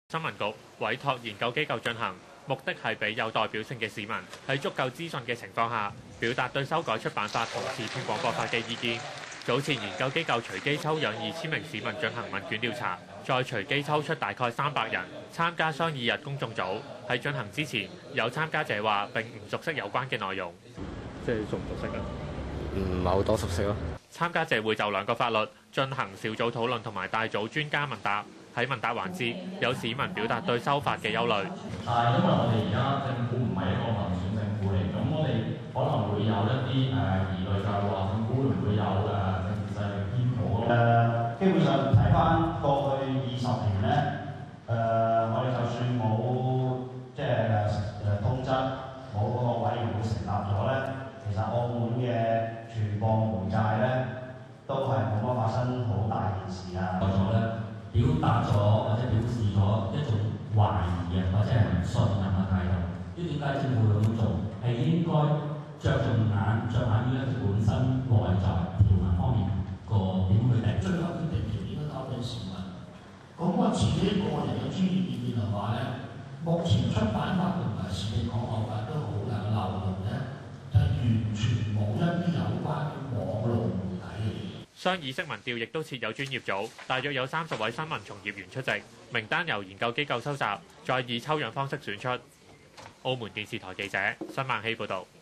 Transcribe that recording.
新聞局委託研究機構進行，目的係俾有代表性嘅市民喺足夠資訊嘅情況下，表達對修改出版法同視聽廣播法嘅意見。早前研究機構隨機抽樣2000名市民進行問卷調查，再隨機抽出大概300人參加商議日公眾組。喺進行之前，有參加者話並唔熟悉有關嘅內容，即係熟唔熟悉啊？ 唔係好多熟悉咯。 參加者會就2個法律進行小組討論同埋大組專家問答。喺問答環節，有市民表達對修法嘅憂慮。 因為我哋而家政府唔係一個民選政府嚟，咁我哋可能會有一啲疑慮，就係話政府會唔會有政治勢力偏頗咯？基本上睇翻過去20年咧，我哋就算冇即係通則，冇嗰個委員會成立咗咧，其實澳門嘅傳播媒介咧都係冇乜發生好大件事啊。咗咧。表達咗或者表示咗一種懷疑或者係唔信任嘅態度。呢點解政府會咁做？係應該着眼於一啲本身內在條文方面個點去定。最後決定權應該交俾市民。咁我自己個人嘅專業意見係話咧，目前出版法同埋視聽廣播法都好有漏洞咧，就完全冇一啲有關嘅網絡媒體嘅嘢。 商議式民調亦都設有專業組，大約有30位新聞從業員出席，名單由研究機構收集，再以抽樣方式選出。澳門電視台記者申孟希報導。